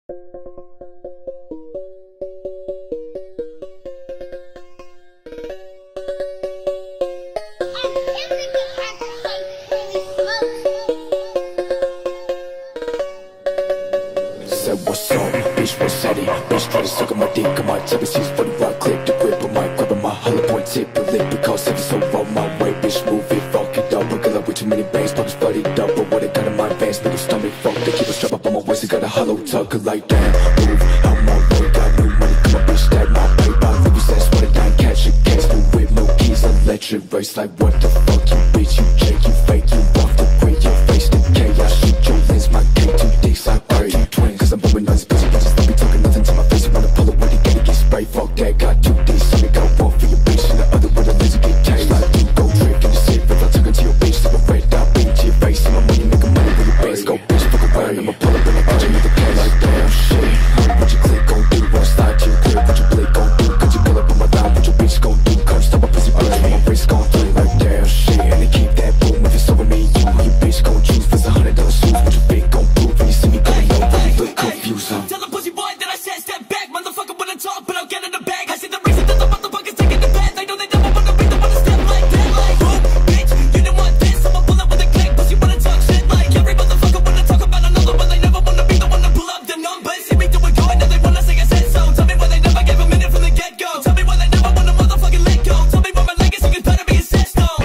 Said what's up, bitch, what's at it? Bitch, try to suck on my dick, on my tip. She's funny, right click the grip on my grip on my hollow point tip. Your lip, because if it's so on my way, bitch, move it, fuck it up. Wiggle up with too many bangs, pockets flooded up. But what I got in my pants, make it stomach fuck. They keep a strap up on my waist, I got a hollow tuck. Like damn, move out my way, got new money, come on, bitch, that my paper. Leave you says, what I done, catch a case, new whip, no keys, electric race. Like what the fuck, you bitch, you jake, you fake, you rough the grit, your face the chaos. Shoot your lens, my K, 2 dicks, I bury you twin. Cause I'm blowing nuts, bitch, don't be talking nothing to my face. You wanna pull it when you get sprayed, fuck that, got 2 D's, so got one for your bitch, and the other with a laser get tased. Like you go trick in the city, if I took it to your bitch, so I red dot, beat to your face, and my money making money with your bands. Go bitch, fuck around, I'ma pull up when I got you with the cash. Like damn shit, what you click gon' do, won't slide to your crib, what you blink gon' do, could you pull up on my line, what your bitch gon' do, come stop my pussy blood, my wrist gon' flame. Like damn shit, and they keep that boom, if it's over me, you bitch gon' choose, for $100 shoes, what your bitch gon' prove, when you see me coming low, when you look confused, huh? Tell the pussy boy that I said step back, motherfucker wanna talk, but I'll get in the bag. I see the reason that the motherfuckers taking the bad. They know they never wanna be the one to step like that. Like, boom, bitch, you didn't want this, I'ma pull up with a click. Pussy wanna talk shit like every motherfucker wanna talk about another, but they never wanna be the one to pull up the numbers. See me do it good, now they wanna say I said so. Tell me why they never gave a minute from the get-go. Tell me why they never wanna motherfucking let go. Tell me why my legacy is better be assessed on.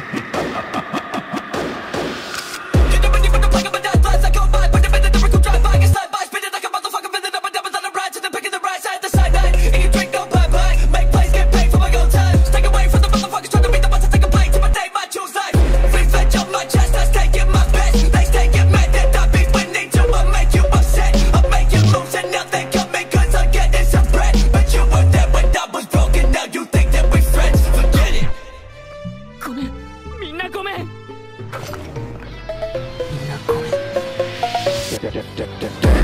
You never need to plug up a death blast, I go by, but the minute the brick will drive by, get slide by, spin it like a motherfucker, fill it up and double on the ride, to the pick of the right side, the sideline, and you drink no bye-bye, make plays, get paid for my own time, stay away from the motherfuckers trying to be the ones to take a blame to my day, my choose life, free fetch up my chest, let's take it my best, they stay get mad that I be winning to, I'll make you upset, I'll make you lose, and now they cut me cause I'm getting some bread, but you were there when I was broken, now you think that we friends, forget it. ごめん、みんなごめん。みんなごめん。